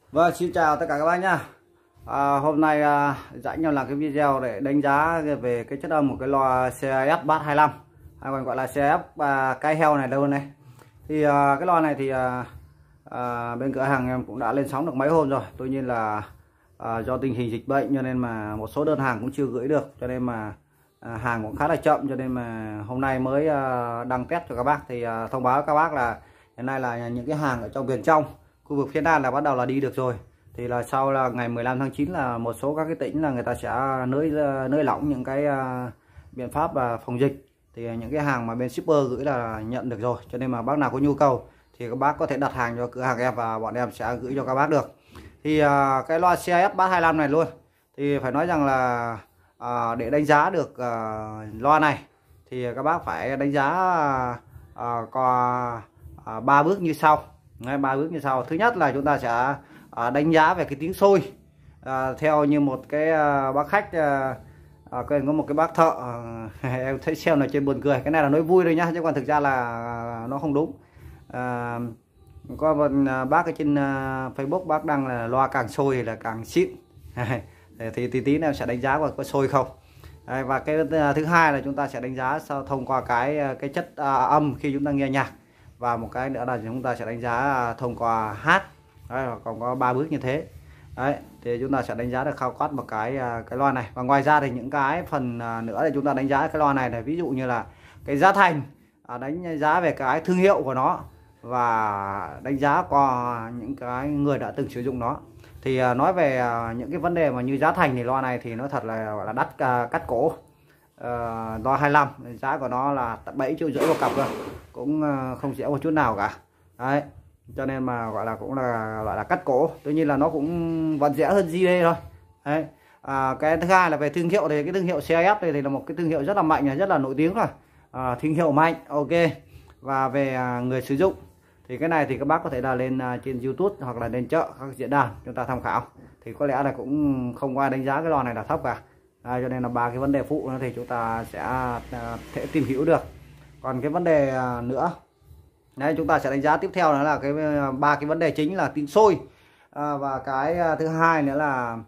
Vâng, xin chào tất cả các bác nhá. Hôm nay Rãnh nhau làm cái video để đánh giá về cái chất âm của cái loa CIS Bass 25 hay còn gọi là CIS cái heo này đâu này. Thì cái loa này thì bên cửa hàng em cũng đã lên sóng được mấy hôm rồi. Tuy nhiên là do tình hình dịch bệnh cho nên mà một số đơn hàng cũng chưa gửi được, cho nên mà hàng cũng khá là chậm, cho nên mà hôm nay mới đăng test cho các bác. Thì thông báo các bác là hiện nay là những cái hàng ở trong miền trong khu vực phía Nam là bắt đầu là đi được rồi. Thì là sau là ngày 15 tháng 9 là một số các cái tỉnh là người ta sẽ nới lỏng những cái biện pháp phòng dịch. Thì những cái hàng mà bên shipper gửi là nhận được rồi, cho nên mà bác nào có nhu cầu thì các bác có thể đặt hàng cho cửa hàng em và bọn em sẽ gửi cho các bác được. Thì cái loa CIS Bass 25 này luôn thì phải nói rằng là để đánh giá được loa này thì các bác phải đánh giá có 3 bước như sau. Ba bước như sau. Thứ nhất là chúng ta sẽ đánh giá về cái tiếng sôi, theo như một cái bác khách có một cái bác thợ em thấy xem là trên buồn cười, cái này là nói vui thôi nhá, chứ còn thực ra là nó không đúng. Có một bác ở trên Facebook bác đăng là loa càng sôi thì là càng xịn. Thì tí nữa sẽ đánh giá có sôi không. Và cái thứ hai là chúng ta sẽ đánh giá thông qua cái chất âm khi chúng ta nghe nhạc, và một cái nữa là chúng ta sẽ đánh giá thông qua hát. Đấy, còn có 3 bước như thế. Đấy, thì chúng ta sẽ đánh giá được khao quát một cái loa này. Và ngoài ra thì những cái phần nữa để chúng ta đánh giá cái loa này là ví dụ như là cái giá thành, đánh giá về cái thương hiệu của nó, và đánh giá qua những cái người đã từng sử dụng nó. Thì nói về những cái vấn đề mà như giá thành thì loa này thì nó thật là gọi là đắt cắt cổ. Loa 25 giá của nó là tận 7,5 triệu một cặp cơ, cũng không rẻ một chút nào cả. Đấy, cho nên mà gọi là cũng là loại là cắt cổ. Tuy nhiên là nó cũng vẫn rẻ hơn JD thôi. Đấy. Cái thứ hai là về thương hiệu thì cái thương hiệu CIS này thì là một cái thương hiệu rất là mạnh, rất là nổi tiếng rồi. Thương hiệu mạnh, ok. Và về người sử dụng thì cái này thì các bác có thể là lên trên YouTube hoặc là lên chợ các diễn đàn chúng ta tham khảo, thì có lẽ là cũng không có ai đánh giá cái loa này là thấp cả. Cho nên là 3 cái vấn đề phụ thì chúng ta sẽ thể tìm hiểu được. Còn cái vấn đề nữa đấy, chúng ta sẽ đánh giá tiếp theo đó là cái 3 cái vấn đề chính là tiếng sôi, và cái thứ hai nữa là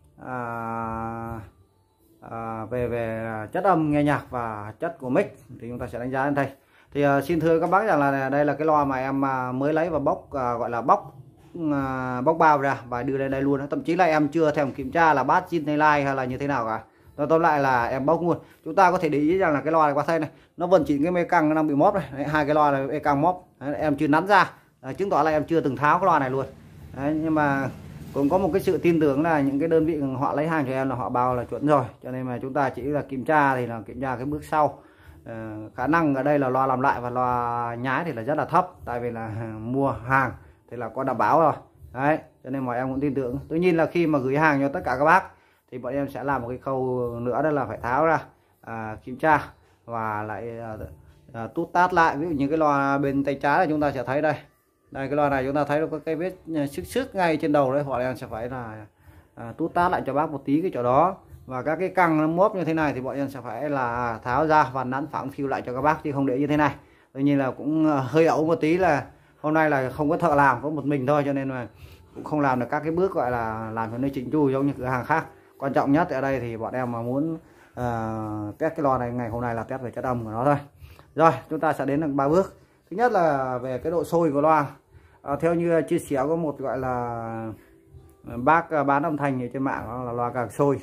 về chất âm nghe nhạc và chất của mic, thì chúng ta sẽ đánh giá lên đây. Thì xin thưa các bác rằng là đây là cái loa mà em mới lấy và bóc gọi là bóc bao ra và đưa lên đây luôn. Thậm chí là em chưa thèm kiểm tra là bass zin hay live hay là như thế nào cả. Tóm lại là em bóc luôn. Chúng ta có thể để ý rằng là cái loa này qua thay này nó vẫn chỉ cái mê căng nó đang bị móp này. Đấy, hai cái loa này mê căng móp. Đấy, em chưa nắn ra. Đấy, chứng tỏ là em chưa từng tháo cái loa này luôn. Đấy, nhưng mà cũng có một cái sự tin tưởng là những cái đơn vị họ lấy hàng cho em là họ bao là chuẩn rồi, cho nên mà chúng ta chỉ là kiểm tra thì là kiểm tra cái bước sau. Khả năng ở đây là loa làm lại và loa nhái thì là rất là thấp, tại vì là mua hàng thì là có đảm bảo rồi. Đấy, cho nên mà em cũng tin tưởng. Tuy nhiên là khi mà gửi hàng cho tất cả các bác thì bọn em sẽ làm một cái khâu nữa, đó là phải tháo ra kiểm tra và lại tút tát lại. Ví dụ như cái loa bên tay trái là chúng ta sẽ thấy đây, cái loa này chúng ta thấy có cái vết xước ngay trên đầu đấy, bọn em sẽ phải là tút tát lại cho bác một tí cái chỗ đó. Và các cái căng nó móp như thế này thì bọn em sẽ phải là tháo ra và nắn phẳng phiu lại cho các bác, chứ không để như thế này. Tuy nhiên là cũng hơi ẩu một tí, là hôm nay là không có thợ làm, có một mình thôi, cho nên là cũng không làm được các cái bước gọi là làm cho nó chỉnh chu giống như cửa hàng khác. Quan trọng nhất ở đây thì bọn em mà muốn test cái loa này ngày hôm nay là test về chất âm của nó thôi. Rồi chúng ta sẽ đến được 3 bước. Thứ nhất là về cái độ sôi của loa. Theo như chia sẻ có một gọi là bác bán âm thanh ở trên mạng, đó là loa càng sôi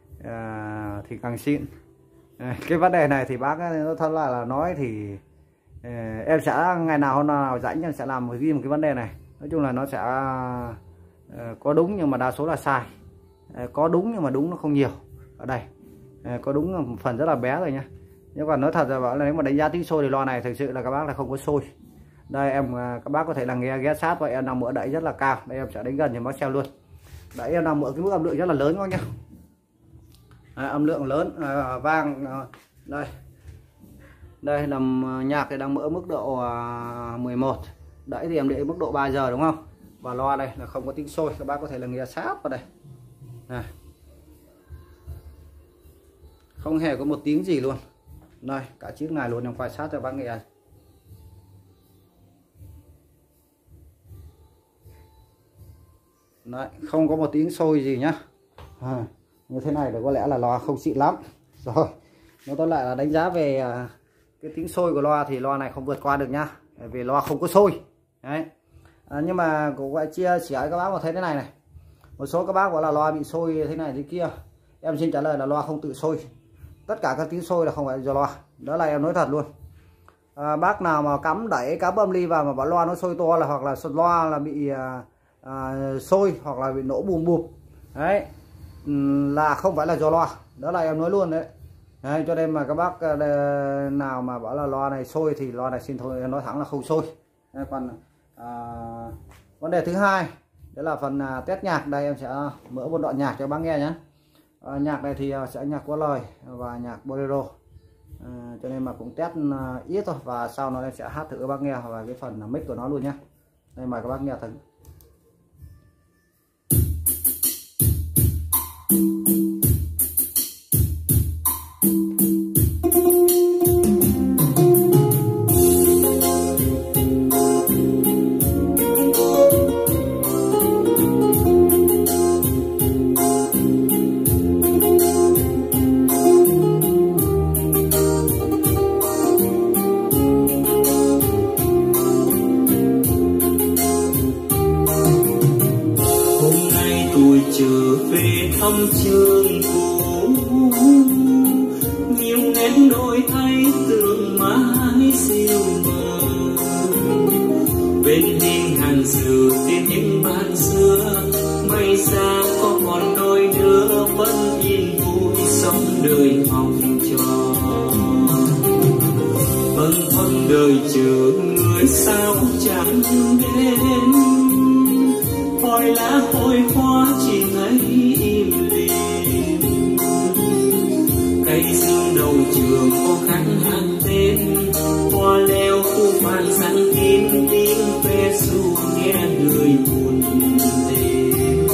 thì càng xịn. Cái vấn đề này thì bác nó thật là nói thì em sẽ ngày nào hôm nào rảnh em sẽ làm một cái vấn đề này. Nói chung là nó sẽ có đúng nhưng mà đa số là sai, có đúng nhưng mà đúng nó không nhiều. Ở đây có đúng một phần rất là bé rồi nhá, nhưng còn nói thật ra bảo là nếu mà đánh giá tiếng sôi thì loa này thực sự là các bác là không có sôi. Đây em các bác có thể là nghe ghé sát và em nằm ở đẩy rất là cao. Đây em sẽ đến gần thì bác xem luôn. Đấy, em nằm ở cái mức âm lượng rất là lớn các nhá. Đấy, âm lượng lớn vang đây là nhạc thì đang mở mức độ 11, đẩy thì em để mức độ 3 giờ đúng không. Và loa đây là không có tiếng sôi, các bác có thể là nghe sát vào đây này, không hề có một tiếng gì luôn. Đây cả chiếc này luôn, em quay sát cho bác nghe. Đấy, không có một tiếng sôi gì nhá. Như thế này là có lẽ là loa không xịn lắm rồi. Nó tóm lại là đánh giá về cái tiếng sôi của loa thì loa này không vượt qua được nhá, vì loa không có sôi đấy. Nhưng mà cũng gọi chia sẻ các bác mà thấy thế này này, một số các bác gọi là loa bị sôi thế này thế kia, em xin trả lời là loa không tự sôi. Tất cả các tiếng sôi là không phải do loa, đó là em nói thật luôn. Bác nào mà cắm đẩy cắm âm ly vào mà bảo loa nó sôi to là hoặc là loa là bị sôi hoặc là bị nổ bùm bụp đấy, là không phải là do loa, đó là em nói luôn đấy. Đấy, cho nên mà các bác nào mà bảo là loa này sôi thì loa này xin thôi nói thẳng là không sôi. Đấy, còn vấn đề thứ hai đó là phần test nhạc. Đây em sẽ mở một đoạn nhạc cho bác nghe nhé. Nhạc này thì sẽ nhạc có lời và nhạc bolero, cho nên mà cũng test ít thôi, và sau nó em sẽ hát thử các bác nghe và cái phần mic của nó luôn nhé. Đây mời các bác nghe thử. Trở về thăm trường cũ, nhiều nét đổi thay tượng mãi siêu mờ. Bên hình hàng dừa tên những bạn xưa, may ra có còn đôi đứa vẫn yên vui sống đời học trò. Bâng khuâng đời chờ người sao chẳng đến, hỏi lá hồi hoa chỉ ngấy im lìm. Cây dương đầu trường có khăn hàng tên, hoa leo khu vạn răng kín tiếng ve ru nghe người buồn đêm.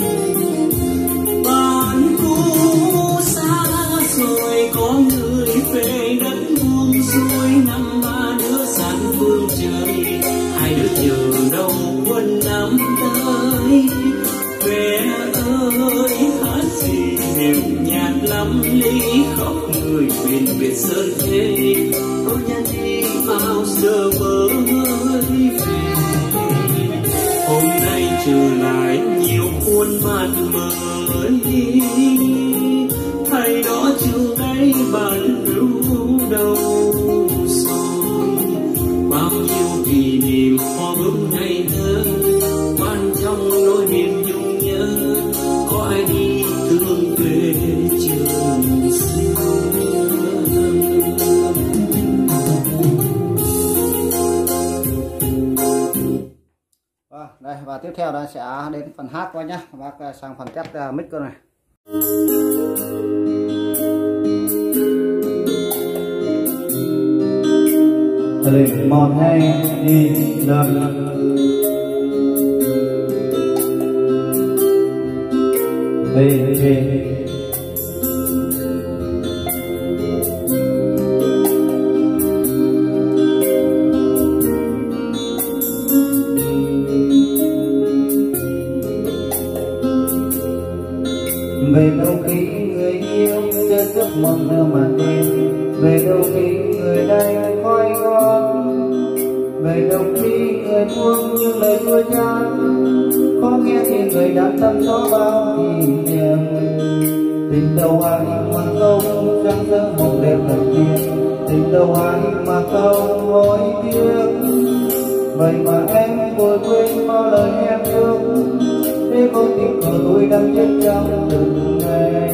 Bạn cũ xa rồi có người về đất buông xuôi, năm ba đứa san phương trời, hai đứa chờ đâu quân năm tới. Về ơi hát gì niềm nhạt lắm ly khóc người bên Việt Sơn thế, tôi nhân đi bao giờ mới về. Hôm nay trở lại nhiều khuôn mặt mới, thầy đó chưa thấy bạn lưu đâu rồi. Bao nhiêu kỷ niệm hoa bướm ngày thơ, ban trong nỗi niềm nhung nhớ, có ai đi thương về trường xưa. Đây, và tiếp theo đó sẽ đến phần hát qua nhé. Bác sang phần test mic cơ này. Lịch 1 2 đi rồi. Về về đâu khi người yêu trên giấc mộng đưa màn đêm, về đâu khi người đây khói ngon, về đâu khi người buông những lời đua chán, có nghe tiếng người đã tâm gió bao kỷ niệm. Tình đầu ai mà không chẳng dỡ một đêm đầu tiên, tình đầu ai mà không hối tiếc. Vậy mà em vội quên bao lời em ước, để con tim của tôi đang chết trong từng ngày.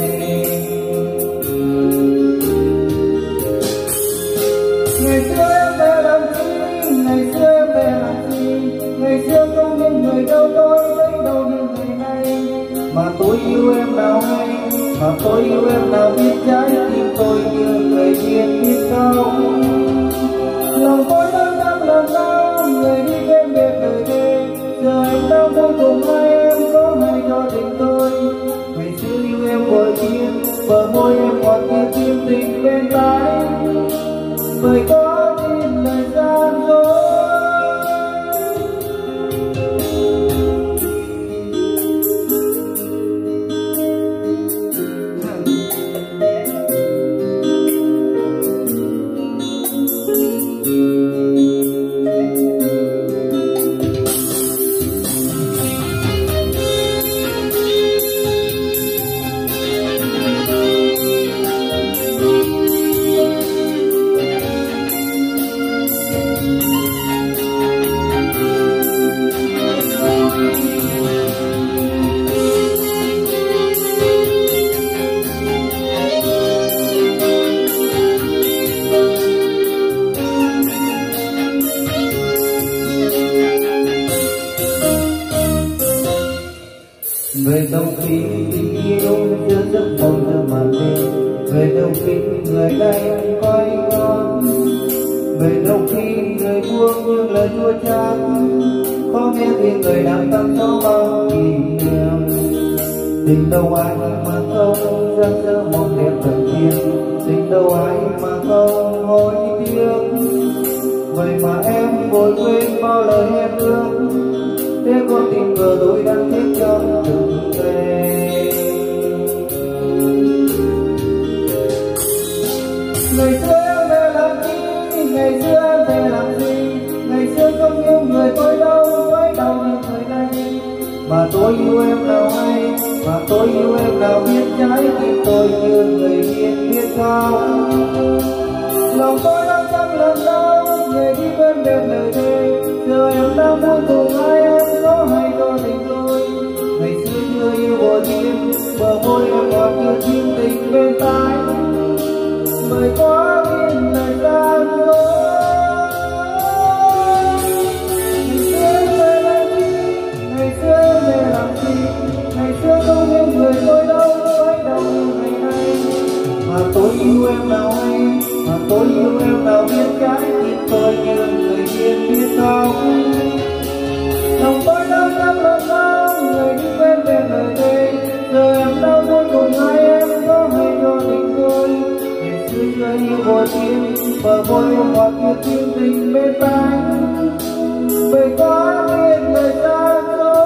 Ngày xưa em về làm gì, ngày xưa em về làm gì, ngày xưa không những người đâu tôi thấy đâu như ngày nay. Mà tôi yêu em nào hay, mà tôi yêu em nào biết, trái tim tôi như người biết không. Lòng tôi đang đắm lòng đau, người đi bên biệt đời đêm, giờ em đang vui cùng hai em có hay cho tình tôi. Ngày xưa yêu em vội chiên, bờ môi em còn kia tim tình bên tai, bởi có tin lời gian dối. Về đâu khi tình yêu chưa giấc mộng chưa màn đêm, về đâu khi người đây có anh ngon, về đâu khi người buông những lời chua chát, có nghe tiếng người đang tâm gió bao kỷ niệm. Tình đâu ai mà không giấc giấc mộng đẹp thật thiên, tình đâu ai mà không hối tiếc. Vậy mà em vội quên bao lời hẹn ước, thế con tình cờ tôi đang thiết cho từng ngày. Ngày xưa em về làm chi, ngày xưa em về làm gì, ngày xưa không yêu người tôi đâu, với đâu như thời nay. Mà tôi yêu em nào hay, mà tôi yêu em nào biết trái tim tôi như người biết sao. Lòng tôi đang trăm lần đau, người đi bên đêm lời thề, giờ em đang muốn cùng ai em có hay cho tình tôi. Ngày xưa chưa yêu vội tim, bờ môi em còn chưa chim tình bên tai. Bởi quá biết thời gian rồi. Ngày xưa em về làm gì, ngày xưa không yêu người tôi đâu, với đâu như ngày nay. Mà tôi yêu em nào hay, mà tôi yêu em nào biết trái tim tôi như người biết sao. Lòng tôi đang trăm lần đau, người đi bên bên lời thề, giờ em đang muốn cùng hai em có hay cho tình tôi. Ngày xưa chưa yêu vội tim, bờ môi em ngọt như tim tình bên tai. Bởi quá biết thời gian rồi.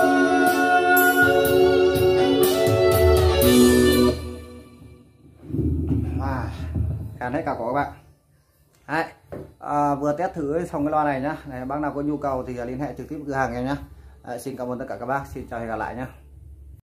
Càn hết cả của các bạn. Đấy, vừa test thử xong cái loa này nhá. Này, bác nào có nhu cầu thì liên hệ trực tiếp cửa hàng em nhá. Xin cảm ơn tất cả các bác. Xin chào và hẹn gặp lại nhá.